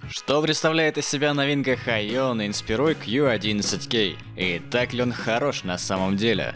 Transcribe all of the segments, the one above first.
Что представляет из себя новинка Haion Inspiroi Q11K? И так ли он хорош на самом деле?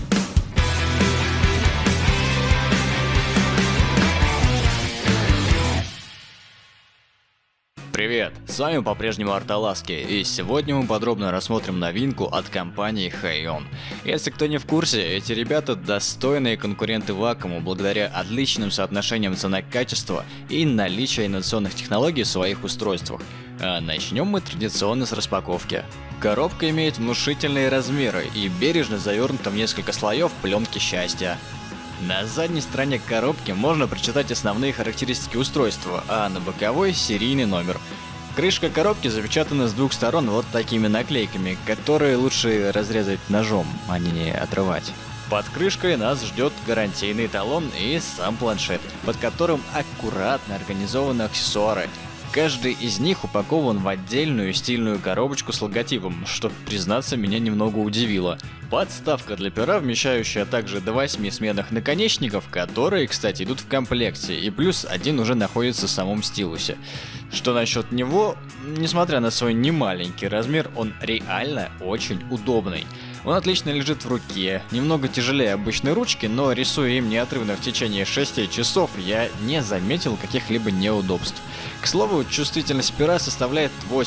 Привет, с вами по-прежнему Арталаски, и сегодня мы подробно рассмотрим новинку от компании Haion. Если кто не в курсе, эти ребята достойные конкуренты Wacom благодаря отличным соотношениям цена-качество и наличию инновационных технологий в своих устройствах. А начнем мы традиционно с распаковки. Коробка имеет внушительные размеры и бережно завернута в несколько слоев пленки счастья. На задней стороне коробки можно прочитать основные характеристики устройства, а на боковой — серийный номер. Крышка коробки запечатана с двух сторон вот такими наклейками, которые лучше разрезать ножом, а не отрывать. Под крышкой нас ждет гарантийный талон и сам планшет, под которым аккуратно организованы аксессуары. Каждый из них упакован в отдельную стильную коробочку с логотипом, что, признаться, меня немного удивило. Подставка для пера, вмещающая также до 8 сменных наконечников, которые, кстати, идут в комплекте, и плюс один уже находится в самом стилусе. Что насчет него, несмотря на свой немаленький размер, он реально очень удобный. Он отлично лежит в руке, немного тяжелее обычной ручки, но рисуя им неотрывно в течение 6 часов, я не заметил каких-либо неудобств. К слову, чувствительность пера составляет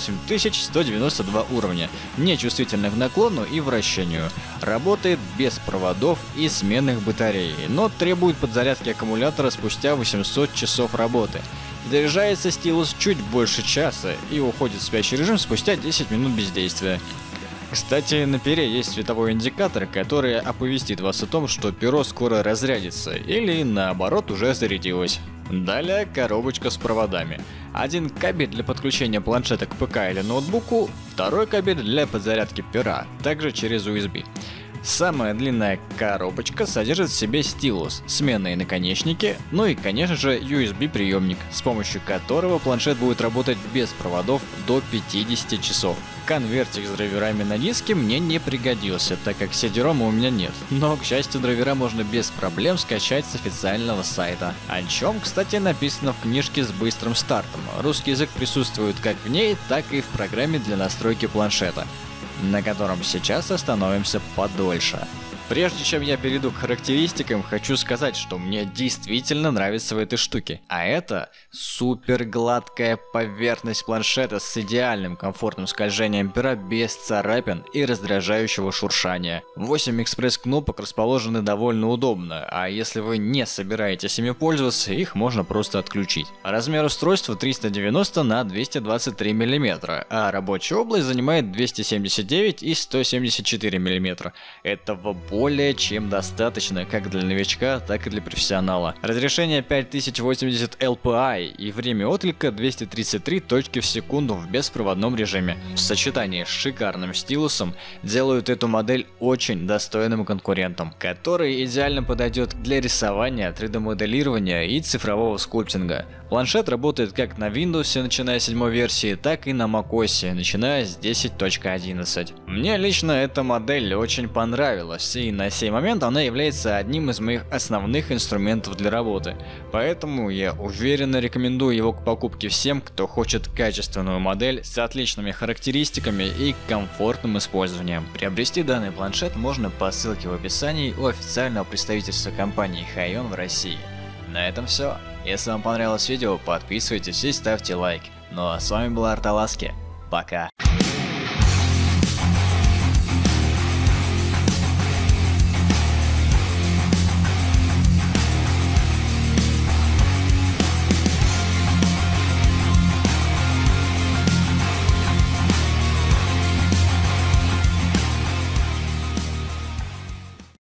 8192 уровня, нечувствительна к наклону и вращению. Работает без проводов и сменных батарей, но требует подзарядки аккумулятора спустя 800 часов работы. Заряжается стилус чуть больше часа и уходит в спящий режим спустя 10 минут бездействия. Кстати, на пере есть световой индикатор, который оповестит вас о том, что перо скоро разрядится или наоборот уже зарядилось. Далее коробочка с проводами. Один кабель для подключения планшета к ПК или ноутбуку, второй кабель для подзарядки пера, также через USB. Самая длинная коробочка содержит в себе стилус, сменные наконечники, ну и, конечно же, USB-приемник, с помощью которого планшет будет работать без проводов до 50 часов. Конвертик с драйверами на диске мне не пригодился, так как CD-ROM у меня нет, но, к счастью, драйвера можно без проблем скачать с официального сайта. О чем, кстати, написано в книжке с быстрым стартом. Русский язык присутствует как в ней, так и в программе для настройки планшета, на котором сейчас остановимся подольше. Прежде чем я перейду к характеристикам, хочу сказать, что мне действительно нравится в этой штуке. А это супер гладкая поверхность планшета с идеальным комфортным скольжением пера без царапин и раздражающего шуршания. 8 экспресс-кнопок расположены довольно удобно, а если вы не собираетесь ими пользоваться, их можно просто отключить. Размер устройства 390 на 223 мм, а рабочая область занимает 279 и 174 мм. Этого более чем достаточно как для новичка, так и для профессионала. Разрешение 5080 LPI и время отклика 233 точки в секунду в беспроводном режиме. В сочетании с шикарным стилусом делают эту модель очень достойным конкурентом, который идеально подойдет для рисования, 3D-моделирования и цифрового скульптинга. Планшет работает как на Windows, начиная с 7 версии, так и на macOS, начиная с 10.11. Мне лично эта модель очень понравилась, и на сей момент она является одним из моих основных инструментов для работы. Поэтому я уверенно рекомендую его к покупке всем, кто хочет качественную модель с отличными характеристиками и комфортным использованием. Приобрести данный планшет можно по ссылке в описании у официального представительства компании Haion в России. На этом все. Если вам понравилось видео, подписывайтесь и ставьте лайк. Ну а с вами был Арталаски. Пока.